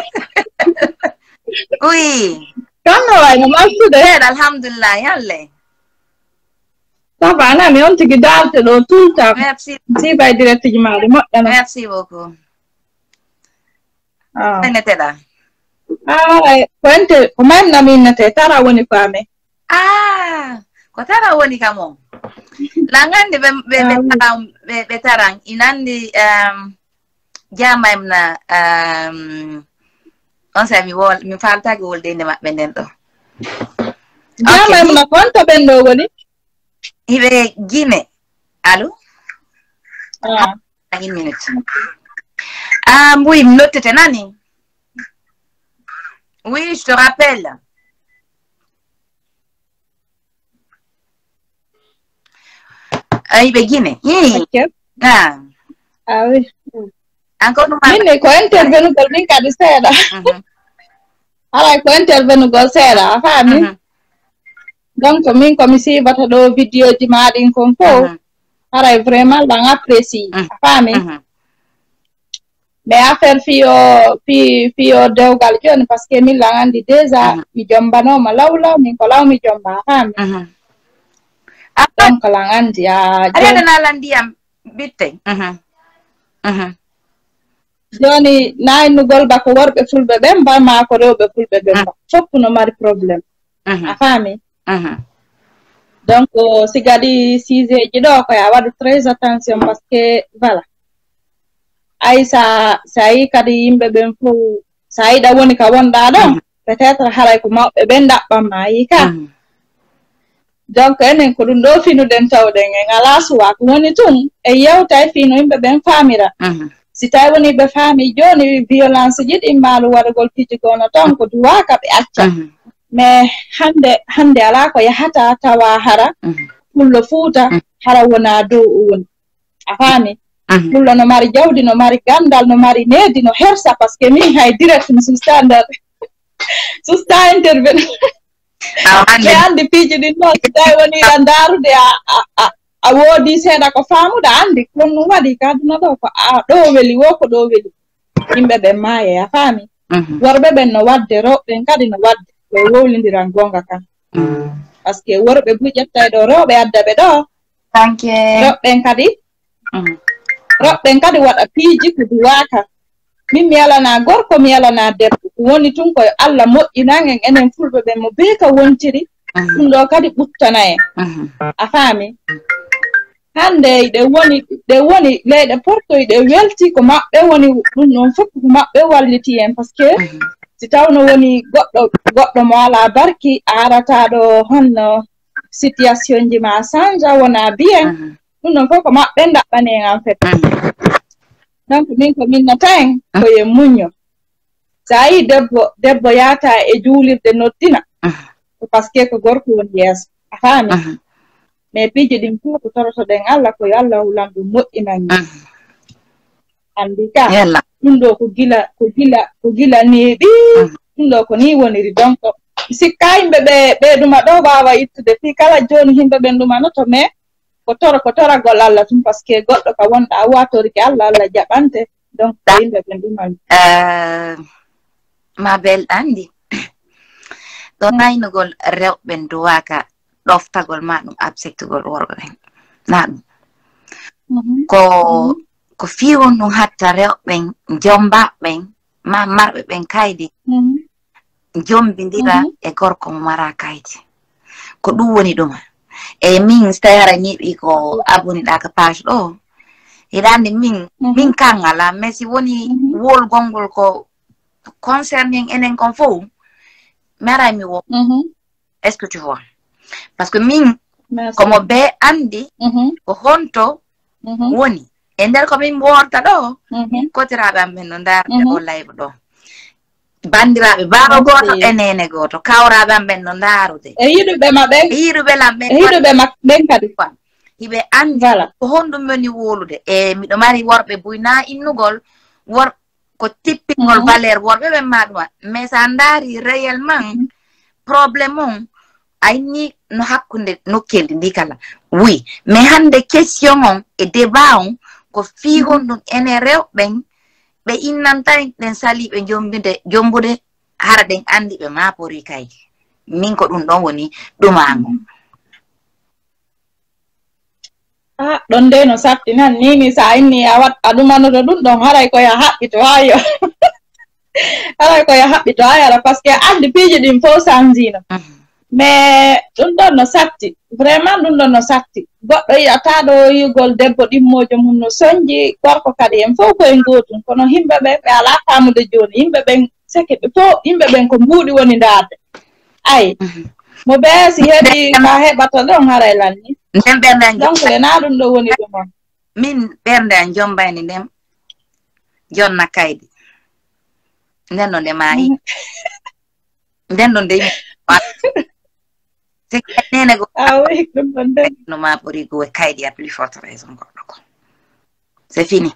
oui kono way no maftude alhamdulillah yalle ça va anami on tigi dalte ɗo tout le temps merci sibay direct ji maɗe moƴƴana merci beaucoup neteɗa ko ente ko mamnami innete tara woni faame ko tara woni kam on la gandi ɓe taran inandi jamayimna on sa mi faltaki woldende maɓɓe nden ɗo jamayimna konto ɓen ɗo woni hiɓe Guinée allo 1 minute oui mi nottete nani oui je te rappelle hiɓe Guinée oui encore minne ko intervenugol min kadi seeɗa haray ko intervenugol seeɗa a faami donc min komi sivata ɗo vidéo ji maɗin kon fof haray vraiment ɗan apprécie a faami mais affaire fiyo dewgal joni par ce que min lan andi déjà mi jombanoma lawlaw min ko law mi jomba a faami donc lan andi aɗaɗana lan ndiyam bitte joni naynugol bako worɓe fulɓe ɓen mbama ko rewɓe fulɓe ɓen ba fof no mari probléme a faami donc si gaɗi sujet ji ɗo koye a waɗu très attention par ce que voilà ay sa yi kadi yimɓe ɓen fof saida woni ka wonda ɗon peut-être haray ko mawɓe ɓen ɗaɓɓamma yi ka donc enen ko ɗum ɗo finuden tawɗen en ala suwaka woni tun e yewta e fino yimɓe ɓen famira si tawi woni ɓe faami joni violence ji ɗin maalu waɗugol pijigono ton ko duwaka ɓe acca mais hande ala ko yahata tawa hara pullo fuuta hara wona dow woni a faami pullo no mari jawdi no mari gandal no mari needi no hersa par ce que min hay direct mi susta nder susta intervene ɓe andi piiji ɗin noon si tawi woniɗa ndarude a woodi seeɗa ko faamuɗa andi kon ɗum waɗi kaduna ɗo ko ɗo weli wo ko ɗo weli yimɓe ɓen maaye a faami worɓe ɓen no wadde rewɓen kadi no wadde koye wowlidiran gonga kan par ce que worɓe bu ƴettay ɗo rewɓe adda ɓe ɗo rewɓen kadi waɗa piiji ko duwaka min mi yalana gorko mi yalana debbo ko woni tun koye Allah moƴƴinan en enen fulɓe ɓen mo bee ka wontiri ɗum ɗo kadi ɓuttana en a faami hande ɗe woni leyɗe portoy ɗe welti ko maɓɓe woni ɗum ɗon fof ko maɓɓe walliti en par ce que si tawno woni goɗɗo mo ala barki a arata ɗo honno situation ji ma change wona bien ɗum ɗon fof ko maɓɓe ɗaɓɓani en en fait donc min ko minnata en koye muño sa yi debbo yaata e juulirde noddina ko par ce que ko gorko woni yeeso a faami mais piiji ɗin fof ko torotoɗen Allah koye Allah hulan ɗum moƴƴinan andi ka ɗum ɗo ko gila neeɓi ɗum ɗo ko ni woniri donc sikka yimɓe ɓe ɗuma ɗo wawa ittude fi kala joni yimɓe ɓen ɗumanoto mais ko toragol Allah tum par ce que goɗɗo ka wonɗa watoriki Allah jaɓante donc yimɓe ɓen ɗuman ma belɗandi ɗo naynugol rewɓen duwaka ɗoftagol ma ɗum absectugol worɓe ɓen na ɗum ko fiwon ɗum hatta rewɓen jombaɓen ma marɓe ɓen kaydi jombidira e gorko mo mara kaydi ko ɗum woni ɗuma e min so tawi hara ñiɓi ko aboniɗa ka page ɗo hiɗa andi min kan ala mais si woni wolgol ko concerning enen kon fof mi aray mi wo est ce que tu vois parce que min komo be andi ko honto woni e nder komin worta ɗo kotiraɓe am ɓen no darde o layba ɗo bandiraɓe baaba goto e nene goto kawraɓe am ɓen no darude e yiɗuɓe maɓɓe yiɗuɓe lamɓe yiɗuɓe maɓɓen kadi hiɓe andi ko honɗum woni wolude e miɗo mari worɓe buyna innugol ko tippingol valeur worɓe ɓen maɗuma mais sa daari réellement probléme on ayni no hakkunde nokkeldi ndi kala oui mais hande question on e débat on ko fii honɗum ene rewɓen ɓe innanta ɗen saliɓe jombude hara ɗen andi ɓe mapori kaydi min ko ɗum ɗon woni ɗumango ɗon nde no satti nan nini sa inni a ɗumanoto ɗum ɗon haray koya haɓɓito hayo haray koya haɓɓito hayara par ce que andi piiji ɗin fof sanjino mais ɗum ɗon no satti vraiment ɗum ɗon no satti goɗɗo yiɗata ɗo yigol debbo ɗimmojo mum no soñji gorko kadi en fof koye gotum kono yimɓe ɓen ɓe ala famude joni yimɓe ɓen seke ɓe fof yimɓe ɓen ko mbuuɗi woni darde ayi mo ɓe si heeɓi ka heɓata ɗon haray lanni donc na ɗum ɗo woni ɗumon min ɓernde an jombayni ndem jonna kaydi nden no nde maayi nden no nde nene go no ma ɓuri go kaydi a plus forte raison goɗɗo ko c'est fini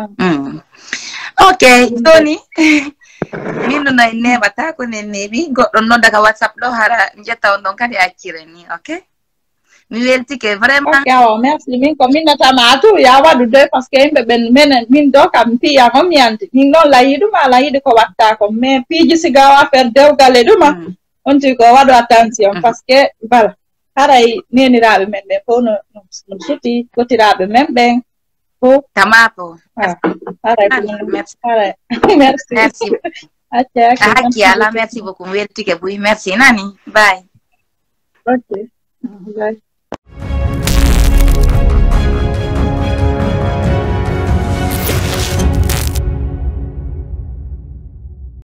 ok joni min no nayi neɓata ko nen neɓi goɗɗo nodda ka whatsapp ɗo hara jetta on ɗon kadi accire ni ok mi weltike vraiment ok merci min ko minnatama a tout ya waɗu de par ce que yimɓe ɓen minen min do kam piyamo mi andi min noon layi ɗum ala yiɗi ko watta ko mais piiji sigaw affaire dewgal e ɗuma on tigi ko waɗu attention par ce que voilà haray neniraɓe men ɓen fof no suti kotiraɓe men ɓen fof tama po haray merci hakki ala merci beaucoup mi weltike boy merci nani bye ok bye